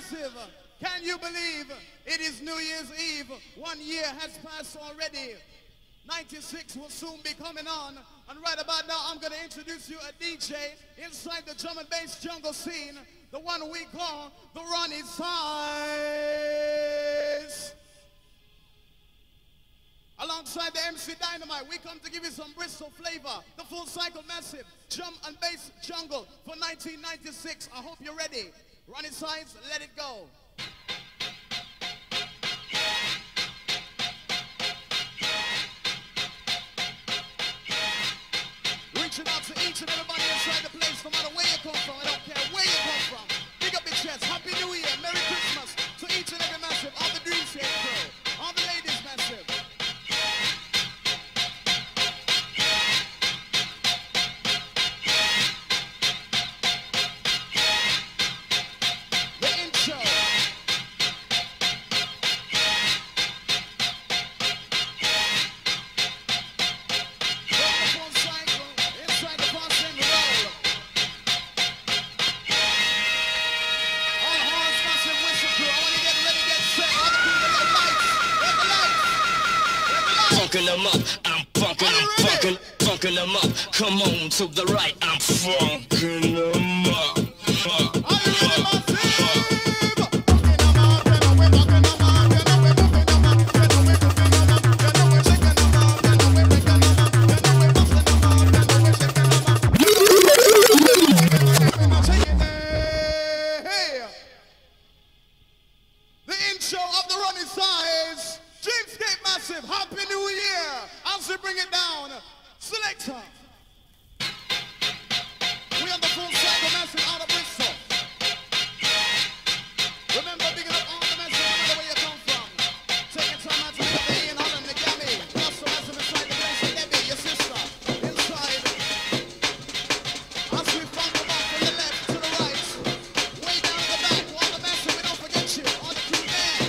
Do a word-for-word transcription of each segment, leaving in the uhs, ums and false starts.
Massive, can you believe it is New Year's Eve? One year has passed already. ninety-six will soon be coming on. And right about now, I'm going to introduce you a D J inside the drum and bass jungle scene. The one we call the Ronnie Size. Alongside the M C Dynamite, we come to give you some Bristol flavor. The Full Cycle Massive drum and bass jungle for nineteen ninety-six. I hope you're ready. Ronnie Size, let it go. Reaching out to each and everybody inside the place, no matter where you come from. I don't care where you come from. Big up your chest. Happy New Year. Merry Christmas to each and every Massive. All the Dream Shape crew. All the ladies Massive. Funkin' them up, I'm funkin', I'm funkin', funkin' them up. Come on to the right, I'm funkin' them up. The intro of the Ronnie Size. Dreamscape Massive, Happy New Year! As we bring it down, Selector. We are the Full Cycle Massive out of Bristol. Remember, bigging up all the Massive, no matter where you come from. Taking time out to pick up the Ian Holland, the Gammy. Plus the Massive inside the place, and Debbie, your sister, inside. As we funk them up from the left to the right. Way down at the back, all the Massive, we don't forget you. All the crew there.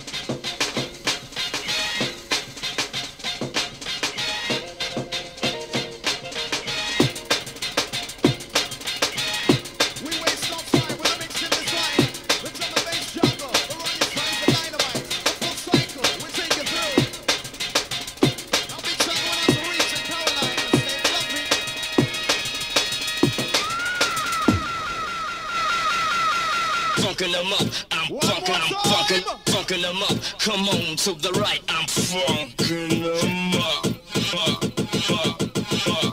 Funkin' them up, I'm funkin', I'm funkin', funkin' them up. Come on to the right, I'm funkin' them up. Uh, uh, uh.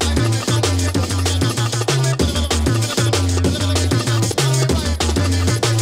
We'll be right back.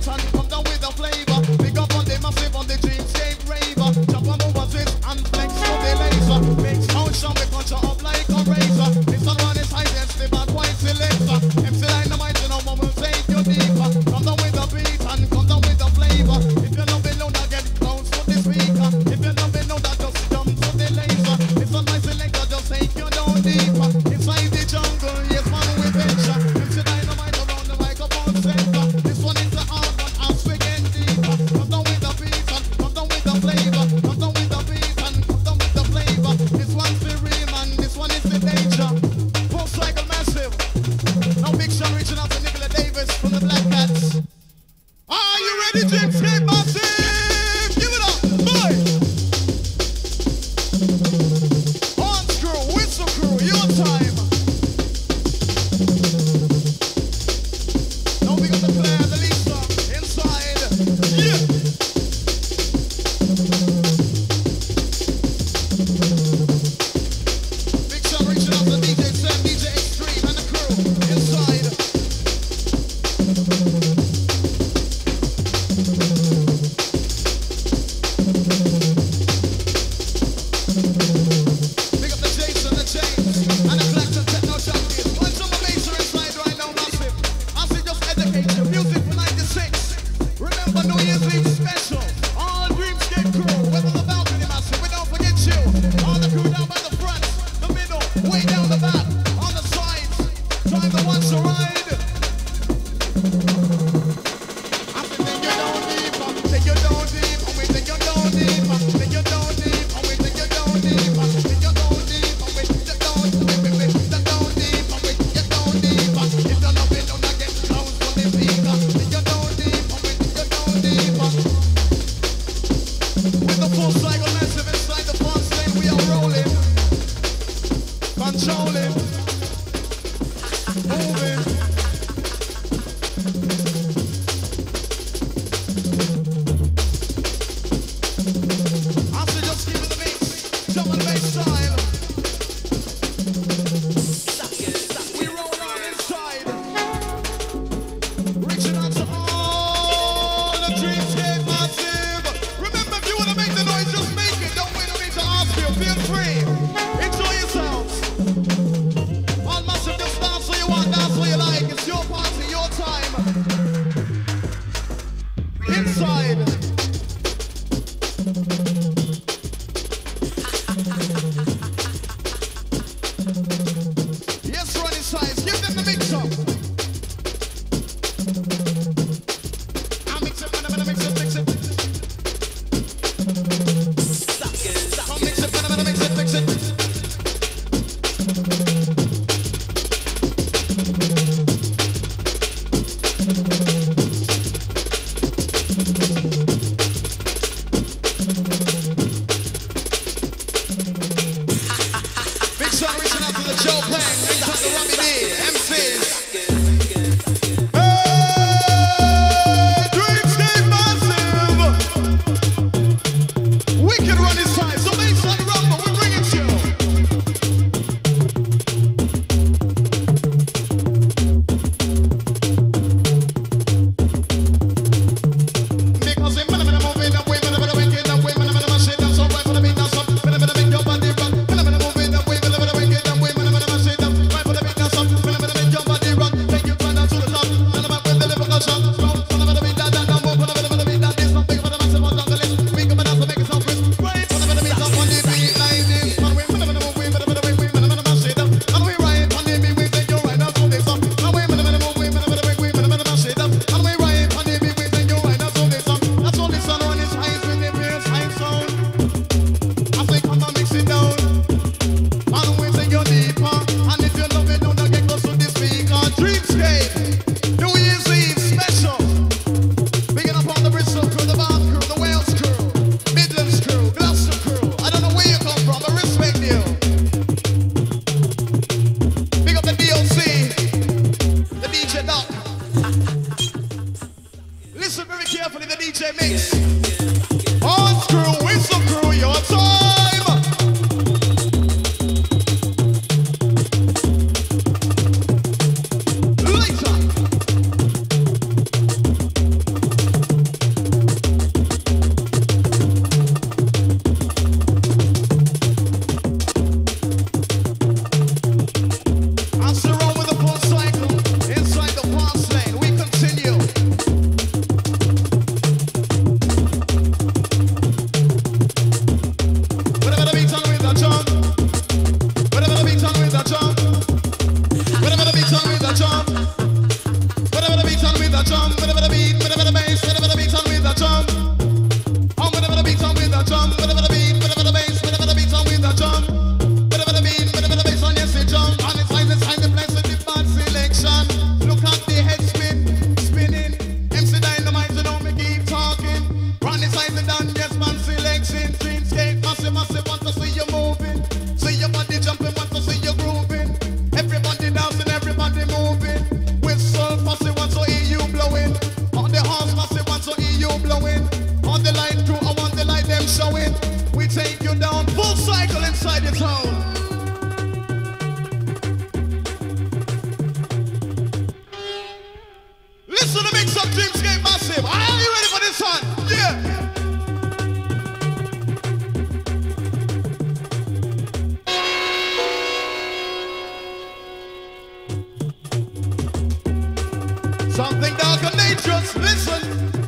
and come down with the flavor. Pick up on the massive on the Dreamscape raver. Jump on over this and flex to the laser. Make sound show me punch up like a razor. This one run is high and slip out quite selector. M C Dynamite, you know, one will take you deeper. Come down with the beat and come down with the flavor. If you love it, know that get close to the speaker. If you love it, know that just jump to the laser. It's a nice selector, just take you down deeper. Inside the jungle, yes, man, we venture. M C Dynamite around the microphone center. This one is the hard one, as we get deeper. Come down with the beat and come down with the flavor. Come down with the beat and come down with the flavor. This one's the real man, this one is the danger. Full cycle massive. Now big shot reaching out to Nicola Davis from the Black Cats. Are you ready, James? Hey, massive! Give it up, boy! Horns crew, whistle crew, your time. Now we got the Claire, the Lisa, inside. Yeah! Big shot reaching out to D J Sam, D J Extreme, and the crew, inside. Big up the Jason, the James, and the Clacton Techno Junkies. Punch on the bass are inside right now, massive. I say just educate you. Music for ninety-six. Remember New Year's Eve special. All Dreamscape crew, whether the balcony massive, we don't forget you. All the crew down by the front, the middle, way down the back, on the sides. Time to watch the ride. I say take you down deeper, take you down deep, and we take you down deeper, take you down deep, and we take you down deeper, take you down deep, and we take you down, we we we take you down deep, and we take you down deeper. If you love it, don't get close to the speaker. Take you down deep, and we take you down deeper. With the full cycle massive inside the fast lane, we are rolling, controlling, moving. I say just keep it the mix, jump on the bass style. We roll on inside, reaching out to all the Dreamscape massive. Remember, if you want to make the noise, just make it. Don't wait on me to ask you. Feel free. Enjoy yourselves. All massive, just dance what you want, dance what you like. It's your party, your time. Inside. Yes, run inside. Give them the mix up. I'll mix it, man, mix it, mix it. I'll mix it, man, mix it, mix it. Big shout reaching out to the Joe Pang, big shout to Robbie D, M Cs. Hey, Dreamscape massive. We can run inside, so make some rumble, we bring it to you. Because they man, man, moving up, way, man, man, waking up, way, man, man, man, shit, that's all right for the beat, that's all. Man, man, make your body rock. Man, man, moving up, way, man, man, waking up, way, man, man, man, shit, that's right for the beat, that's all. Man, man, make your body rock. Take you down to the top. Man, man, with the lyrical shot. Strong, man, man, beat that, that, that, move, man, man, beat that, this, something for the massive on jungle list. We come and have to make it sound crisp. Right, man, man, beat up on the beat like this. Man, we, man, man, move, way, man, man, way, man, man, man, shit, up. And we ride on the beat, we take you right out to this up. And we, man, man, move, way, man, man, way, man, man, man, shit, up. And we ride on the beat, we take you right out to this up. That's all the sun on his eyes with the bass high sound. I say come and mix it down. And we take you deeper. And if you love it, don't get close to the speaker. Dreamscape, New Year's Eve special. Bigging up on the Bristol crew, the Bath crew, the Wales crew, Midlands crew, Gloucester crew. I don't know where you come from, I respect you. Big up the D O C, the D J Doc. Listen very carefully, the D J mix. Horns crew, whistle crew, your time. Later. some Dreamscape Massive. Are you ready for this one? Yeah. Something dark and dangerous, listen.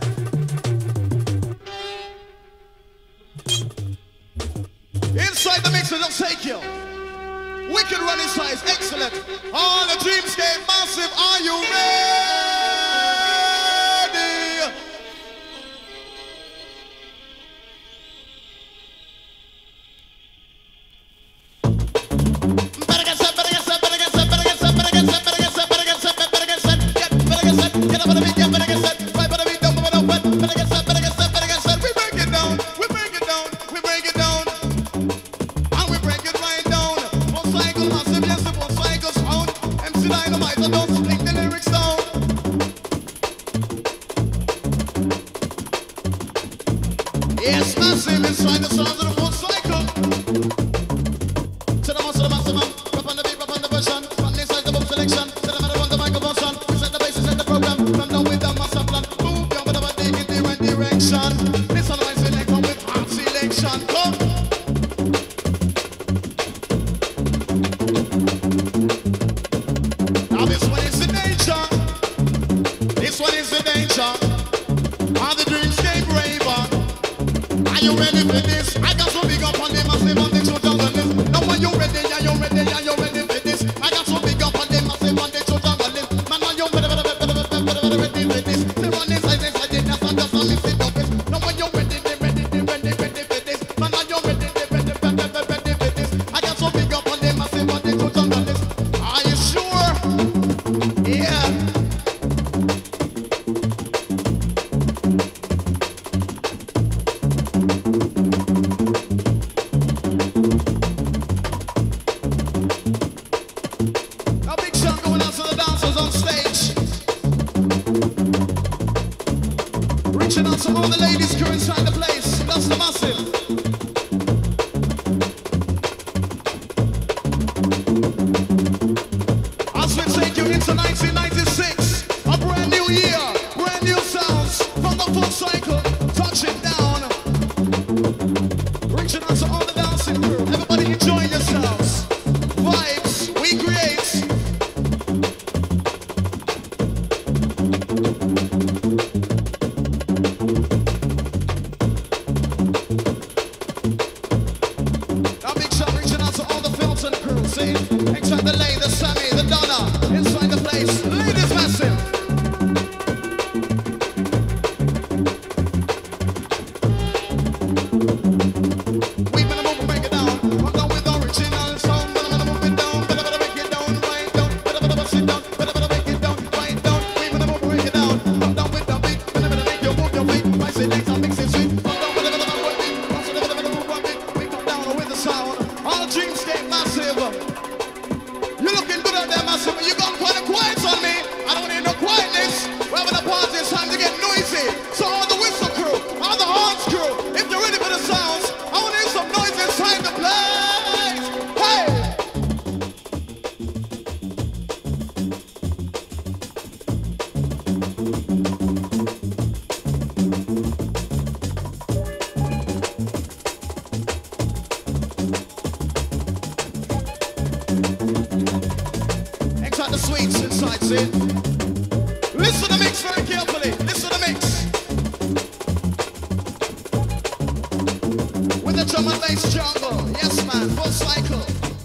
Inside the mixer, don't take you. Wicked running size, excellent. All the Dreamscape Massive, are you ready? Better get set, better get set, better get set, better get set, better get set, better get set, better get set, better get set, get, better get set, get up on the beat, yeah, better get set, right, better beat, don't move it up, better get set, better get set, better get set. We break it down, we break it down, we break it down, and we break it right down. One cycle massive, yes, the one cycle sound. M C Dynamite, so don't split the lyrics down. Yes, massive inside the sounds of the full cycle. To the most of the maximum, rap on the beat, rap on the version. Spot inside the boom selection. Set them out on the microphone son. We set the basis, set the program. Run down with the master plan. Move down with our dig in the right direction. Listen to my selection with hard selection. Come. Now this one is the danger. This one is the danger. Are the Dreamscape raver? Are you ready for this? I got so big up on the massive on the two thousand list. Now when you ready, are you ready, are you ready for this? I got so big up on the massive on the two thousand list. Man, are you ready, ready, ready, ready, ready, ready for this? The one inside, inside, that's not just a list of it. Now when you ready, they ready, they ready, ready for this. Man, are you ready, they ready, ready, ready, ready for this? I got so big up on the massive on the two thousand list. Are you sure? Yeah. A big shout going out to the dancers on stage. Reaching out to all the ladies crew inside the place. That's the massive. As we take you into nineteen ninety-six, a brand new year, brand new sounds from the full cycle, touching down. Reaching out to all the dancing crew. Everybody enjoy yourselves. Vibes we create. A big shout reaching out to all the Filton crew. See? Inside the Lay, the Sammy, the Donna. Inside the place. Ladies massive. We better move and break it down. Come down with the original sound. Better better move it down. Better better break it down, right down. Better better bust it down. Better better break it down, right down. We better move and break it down. Come down with the beat. Better better make you move your feet. I say next time mix it sweet. Come down with the better one beat. Also the better better move one beat. We come down with the sound. All Dreamscape Massive. You're looking good out there, massive, but you got quite a quiet on me. I don't need no quietness. We're having a party, it's time to get noisy. So all the whistle crew, all the horns crew, if you're ready for the sounds, I want to hear some noise inside the place. Hey! Inside the sweets inside, see? Listen to the mix very carefully. Listen to the mix. With the drum and bass jungle. Yes, man. Full cycle.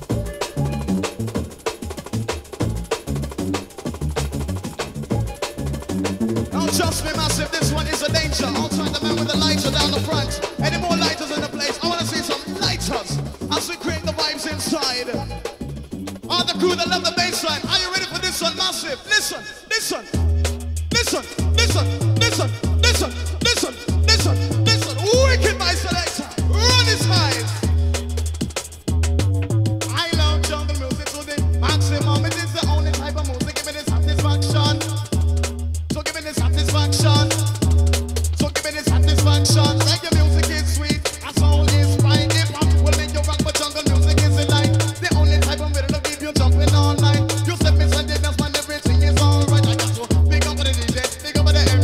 Don't trust me, massive. This one is a danger. Outside the man with the lighter down the front. Any more lighters in the place? I want to see some lighters as we create the vibes inside. All the crew that love the bass line. Are you ready for this one, massive? Listen, listen, listen, listen, listen, listen, listen, listen, listen. Wicked my selector. Run his highs. I love jungle music to the maximum. It is the only type of music. Give me the satisfaction. So give me the satisfaction. So give me the satisfaction. Reggae music is sweet. A soul is right. Hip hop will make you rock, but jungle music is the light. The only type of rhythm that keep you jumping all night. You set me Sunday, that's when everything is alright. I got to big up for the D J, big up for the M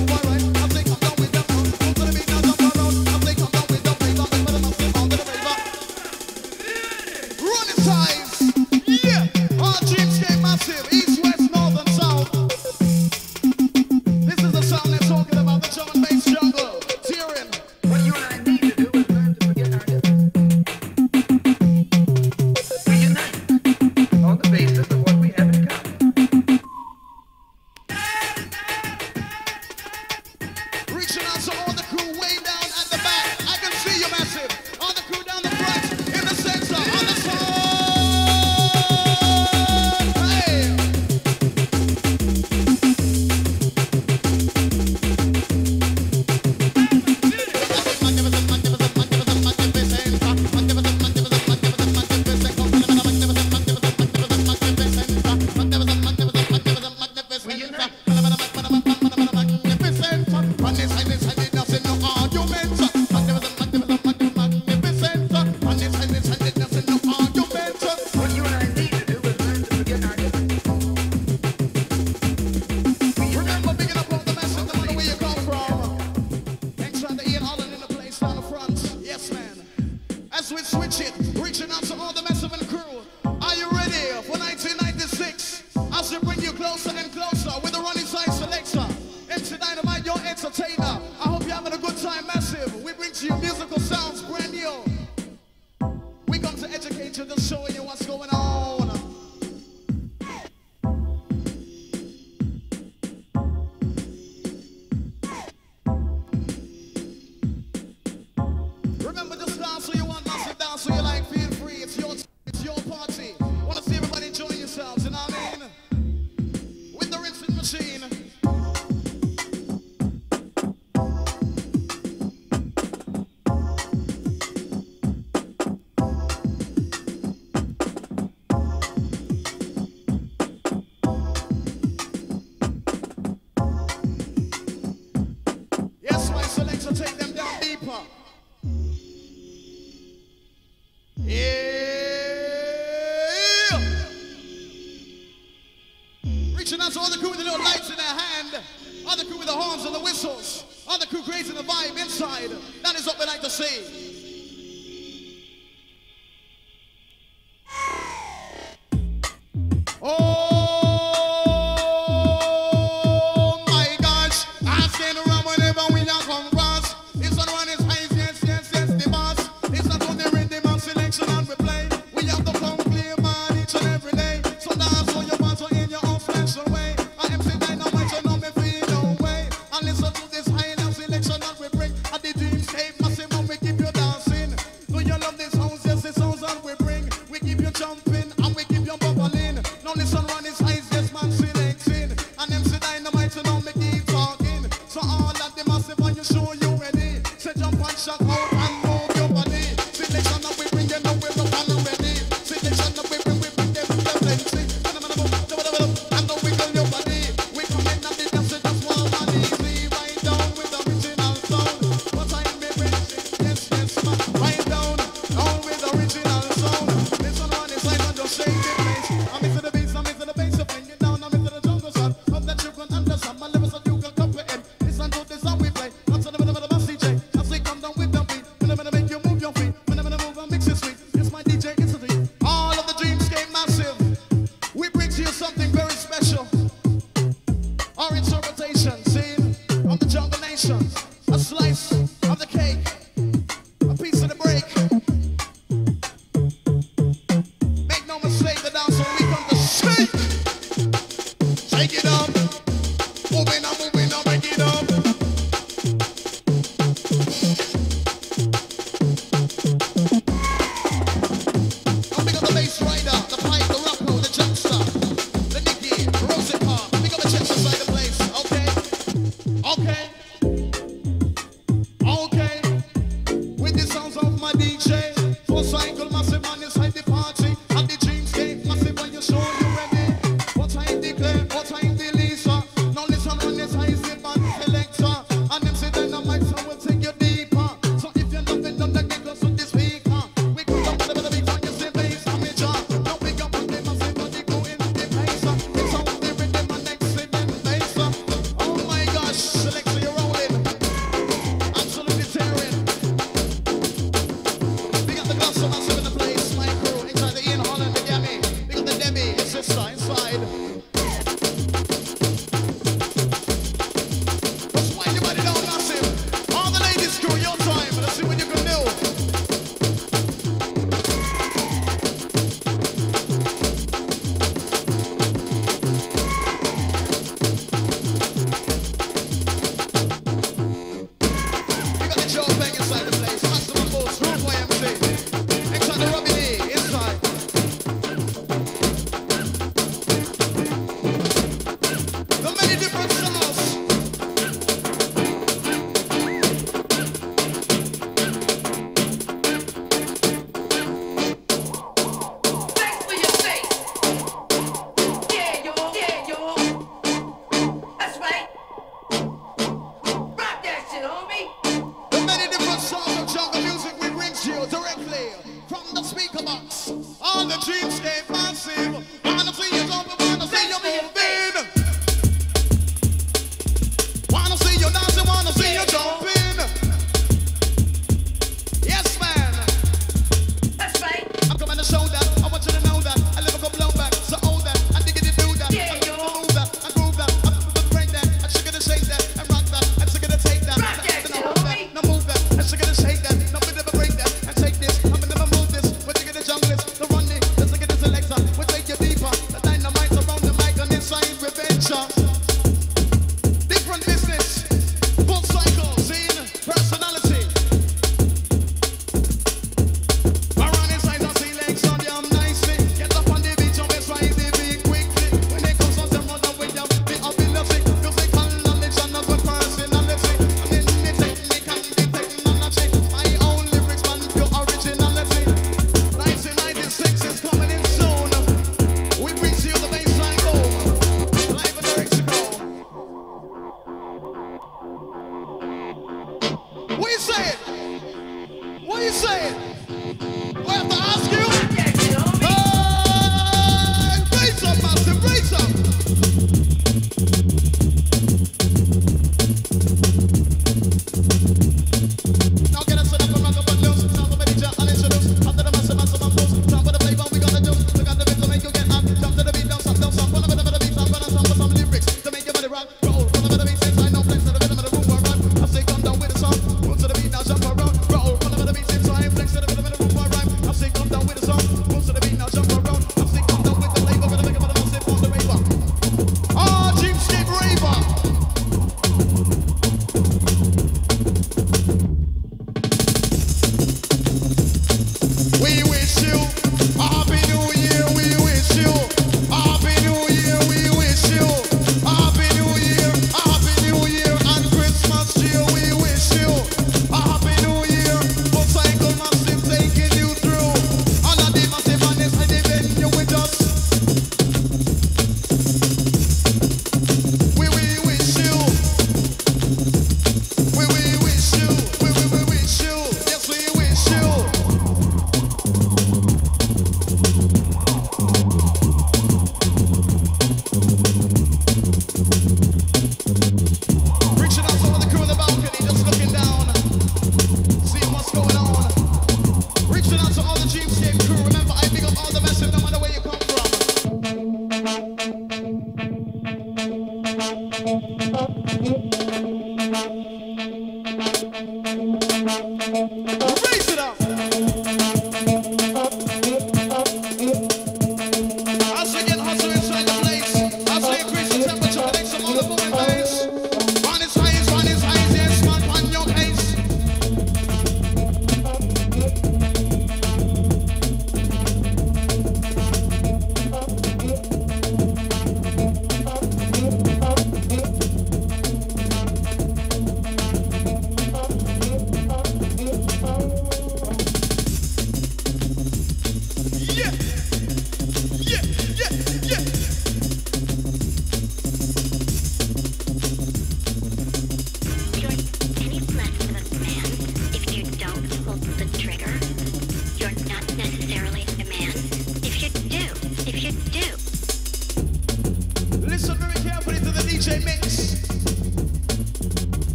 Listen out to all the crew with the little lights in their hand. All the crew with the horns and the whistles. All the crew creating the vibe inside. That is what we like to see. Oh my gosh, I stand around whenever we are come cross. It's not one is high, yes, yes, yes, the boss. It's not only rhythm and selection and we play. We have to come clear man each and every day. So dance all you want to in your own special way. I am saying dynamite, you know me feel no way. And listen to this high and selection that we bring. At the dreamscape, massive and we keep you dancing. Do you love this house? Yes, the sounds that we bring. We keep you jumping and we keep you bubbling. Now listen, run his eyes, yes, man, selecting. And them say dynamite, you know me keep talking. So all of the massive and you show you ready. Say jump and shout out and move your body. Selection that we bring, you know we're up and ready. Selection that we bring, we bring them with the plenty. And the wiggle your body. We come in and the dance, just warm and easy. Right down with the original sound. What time we bring it? Yes, yes, man. Right down, down with the original sound. Listen, run his eyes and just shake it, place. I'm into the beats, I'm into the bass, so bring it down, I'm into the jungle sound. Hope that you can understand my lyrics so you can comprehend. Listen to this song we play. What's on the middle of the bass D J? As we come down with the beat, when I'm gonna make you move your feet, when I'm gonna move and mix it sweet. It's my D J instantly. All of the Dreamscape Massive. We bring to you something very special. Our interpretation, see, of the Jungle Nation. A slice of the cake, a piece of the break. Make no mistake, the dancer we come to shake. Shake it up. Moving up, moving up, make it up. Now pick up the bass rider, the pipe, the rocko, the jumpster, the Nicky, Rosica. Pick up the chest inside the place, okay? Okay. Okay. With the sounds of my D J, full cycle massive man inside the party. At the Dreamscape Massive when you show you ready. What time declare, what time the Lisa. Now listen on this high zip and selector. And them say dynamite so we'll take you deeper. So if you're loving them, then get close to the speaker. We could up with the beat on your say bass and major. Now we got one day massive but they go in the place. It's on the rhythm and excellent bass. Oh my gosh, selector you're rolling. Absolutely tearing. We got the Gospel Massive in the place, my crew. Inside the Ian Holland, the Gammy. We got the Debbie, it's a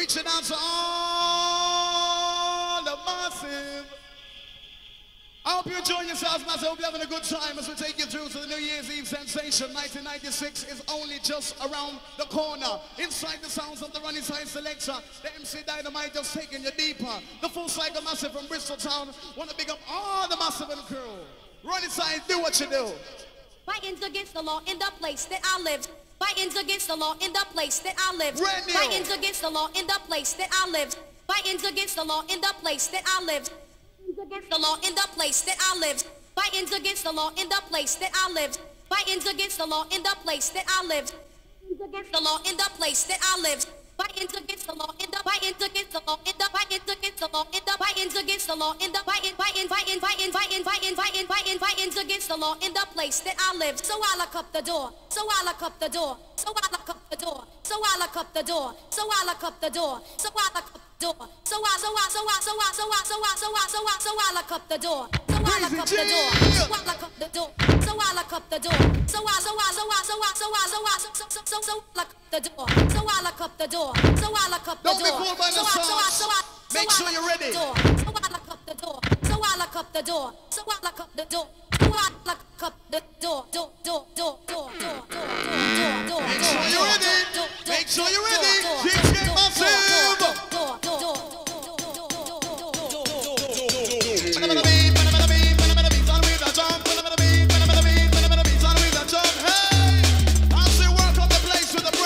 Reaching out to all the massive. I hope you're enjoying yourselves, massive. I hope you're having a good time as we take you through to the New Year's Eve sensation. nineteen ninety-six is only just around the corner. Inside the sounds of the Running Side Selector, the M C Dynamite just taking you deeper. The Full Cycle Massive from Bristol Town. Want to big up all the massive and crew. Running Side, do what you do. Fighting's against the law in the place that I live. Fighting's against the law in the place that I live. Fighting's against the law in the place that I live. Fighting's against the law in the place that I live. Against the law in the place that I live. Fighting's against the law in the place that I live. Fighting's against the law in the place that I live. Against the law in the place that I live. Fighting's against the law in the fighting's against the law in the fighting's against the law in the fighting's against the law in the fighting fighting fighting fighting fighting fighting fighting fighting fighting's against the law in the place that I live. So I lock up the door. So I lock up the door. So I lock up the door. So I lock up the door. So I lock up the door. So I lock up the door. So I so I so I so I so I so I so I so I so I lock up the door. So I lock up the door. So I lock up the door. So I lock up the door. So I so I so I so I so I so I so so so so lock the door. So I lock up the door. So I lock up the door. Don't be fooled by the so I, so I, so I, Make so sure I you're ready. So I lock up the door. So I lock up the door. So I lock up the door. So I lock up the door. Door, door, door, door, door, door, door, door. Make sure you're ready. Make sure you're ready. D J Massive. Door, door, door.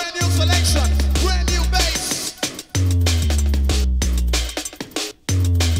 Brand new bass.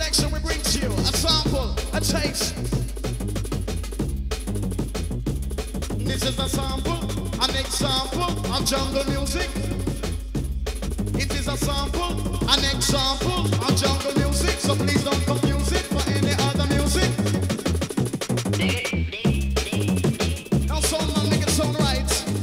selection we bring to you. A sample, a taste. This is a sample, an example of jungle music. It is a sample, an example of jungle music. So please don't confuse it for any other music. Now sound man, make it sound right.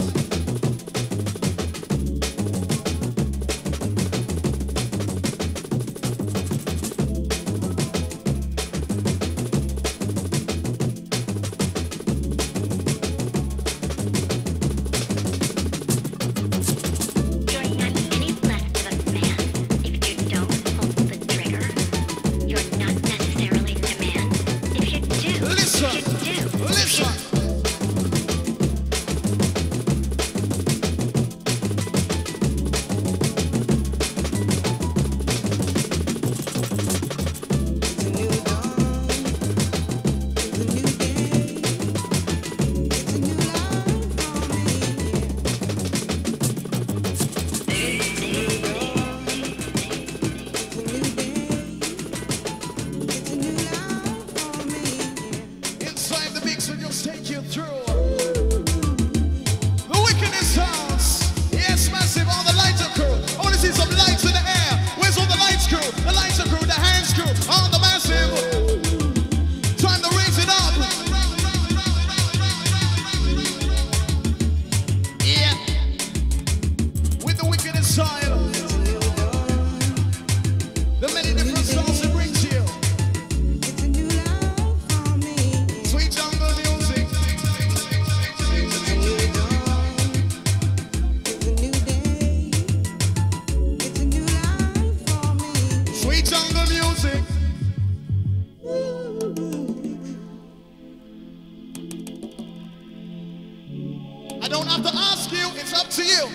I don't have to ask you, it's up to you.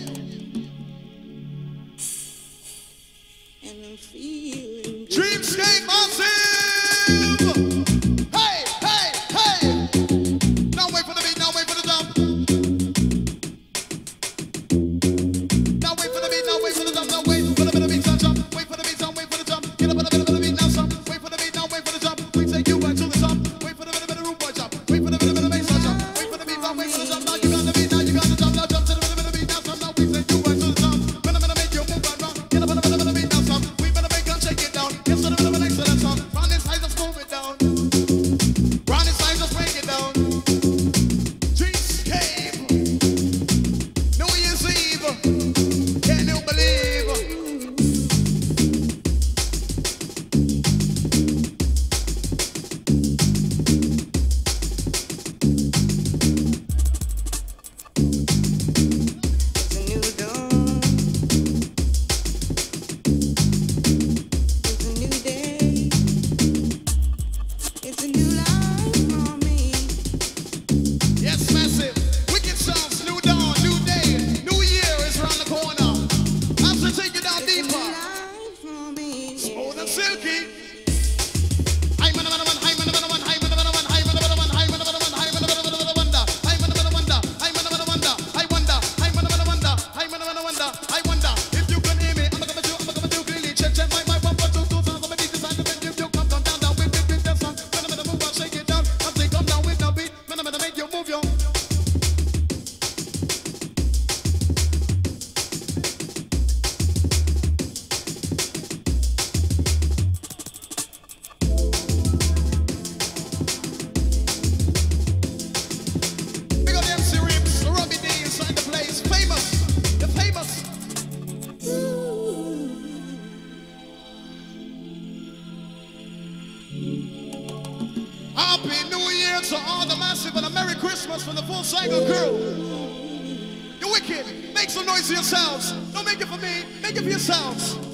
And I'm feeling Dreamscape Massive! Hey, hey, hey! Now wait for the beat, now wait for the jump. Now wait for the beat, now wait for the jump, now wait for the bit of beat, jump, jump. Wait for the beat, jump, wait for the jump. Get up on the bit of the beat, now jump. Wait for the beat, now wait for the jump. We take you right to the top. Wait for the bit of the root boy jump. Wait for the bit of the bass jump. Wait for the beat, now wait for the jump. Now you got the beat, now you got the jump, now jump to the bit of the beat, now jump. Now we take you right to the top. When I'm gonna make you move right round. Get up on the bit of the beat, now jump. We better make and shake it down. Get to the bit of an excellent song. Round this side, just move it down. Round this side, just break it down. Dreamscape. New Year's Eve. Can you believe? It's a new dawn. It's a new day. It's a new life for me. Yes, massive. Wicked sounds, new dawn, new day. New year is around the corner. I have to take you down It's a new deeper. life for me. Smooth and silky. I'm an one, I'm an one, I'm an one, I'm an one, I'm an one, I'm an one, wonder. I'm an one, wonder. I'm an one, wonder. I wonder. I'm an one, wonder. I'm an one, wonder. I wonder if you can hear me. I'm gonna do, I'm gonna do clearly. Check, check my, my one, one, two, two sounds. I'm gonna decide to make you feel come down, down, down with, with, with that song. When I'm gonna move, I'll shake it down. I'll say come down with the beat. When I'm gonna make you move your. Big up the M C Rips, the Robbie D inside the place. Famous, the famous. Happy New Year to all the massive and a Merry Christmas from the Full Cycle crew. You're wicked. Make some noise for yourselves. Don't make it for me. Make it for yourselves.